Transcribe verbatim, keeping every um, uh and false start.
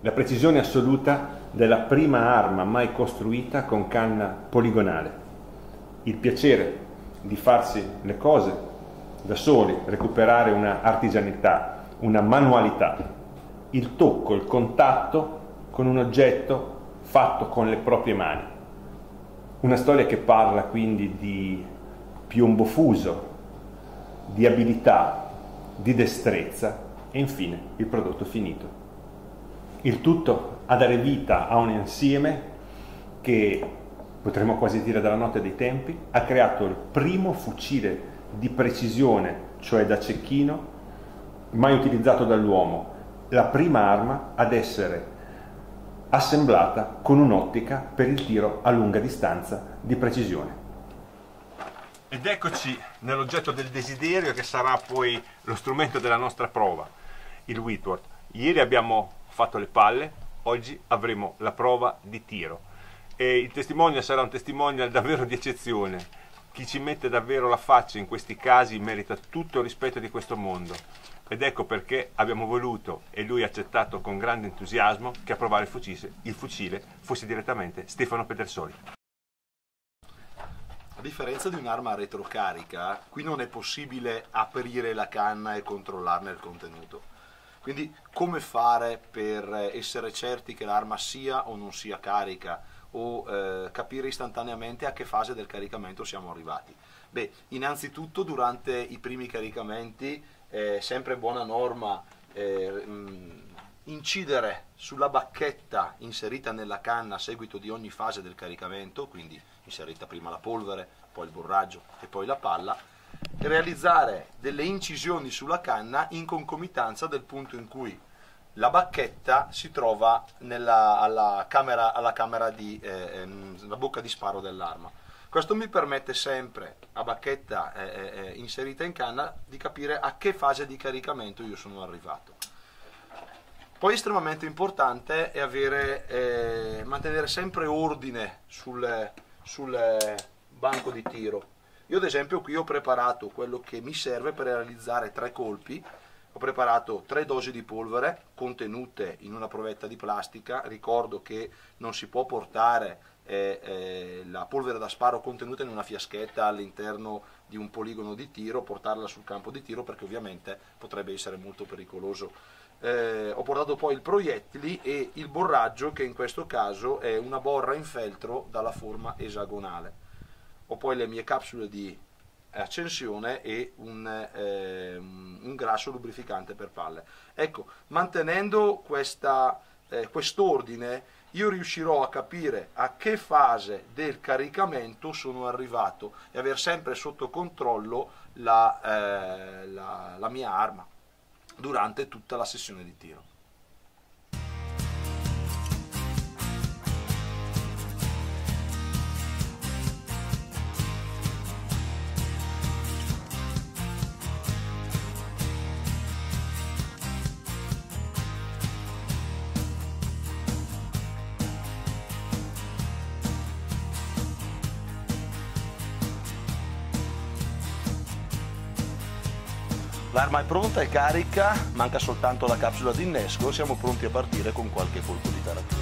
la precisione assoluta della prima arma mai costruita con canna poligonale, il piacere di farsi le cose da soli, recuperare una artigianità, una manualità, il tocco, il contatto con un oggetto fatto con le proprie mani. Una storia che parla quindi di piombo fuso, di abilità, di destrezza e infine il prodotto finito. Il tutto a dare vita a un insieme che, potremmo quasi dire dalla notte dei tempi, ha creato il primo fucile di precisione, cioè da cecchino, mai utilizzato dall'uomo, la prima arma ad essere assemblata con un'ottica per il tiro a lunga distanza di precisione. Ed eccoci nell'oggetto del desiderio che sarà poi lo strumento della nostra prova, il Whitworth. Ieri abbiamo fatto le palle, oggi avremo la prova di tiro e il testimonial sarà un testimonial davvero di eccezione. Chi ci mette davvero la faccia in questi casi merita tutto il rispetto di questo mondo. Ed ecco perché abbiamo voluto, e lui ha accettato con grande entusiasmo, che a provare il fucile, il fucile fosse direttamente Stefano Pedersoli. A differenza di un'arma a retrocarica, qui non è possibile aprire la canna e controllarne il contenuto. Quindi come fare per essere certi che l'arma sia o non sia carica, o eh, capire istantaneamente a che fase del caricamento siamo arrivati? Beh, innanzitutto durante i primi caricamenti è sempre buona norma eh, mh, incidere sulla bacchetta inserita nella canna a seguito di ogni fase del caricamento, quindi inserita prima la polvere, poi il borraggio e poi la palla, e realizzare delle incisioni sulla canna in concomitanza del punto in cui la bacchetta si trova nella, alla, camera, alla camera di eh, la bocca di sparo dell'arma. Questo mi permette sempre, a bacchetta eh, eh, inserita in canna, di capire a che fase di caricamento io sono arrivato. Poi estremamente importante è avere, eh, mantenere sempre ordine sul, sul banco di tiro. Io ad esempio qui ho preparato quello che mi serve per realizzare tre colpi. Ho preparato tre dosi di polvere contenute in una provetta di plastica. Ricordo che non si può portare eh, eh, la polvere da sparo contenuta in una fiaschetta all'interno di un poligono di tiro, portarla sul campo di tiro perché ovviamente potrebbe essere molto pericoloso. Eh, ho portato poi il proiettili e il borraggio, che in questo caso è una borra in feltro dalla forma esagonale. Ho poi le mie capsule di accensione e un, eh, un grasso lubrificante per palle. Ecco, mantenendo questa, eh, quest'ordine, io riuscirò a capire a che fase del caricamento sono arrivato e aver sempre sotto controllo la, eh, la, la mia arma durante tutta la sessione di tiro. L'arma è pronta, è carica, manca soltanto la capsula di innesco e siamo pronti a partire con qualche colpo di karate.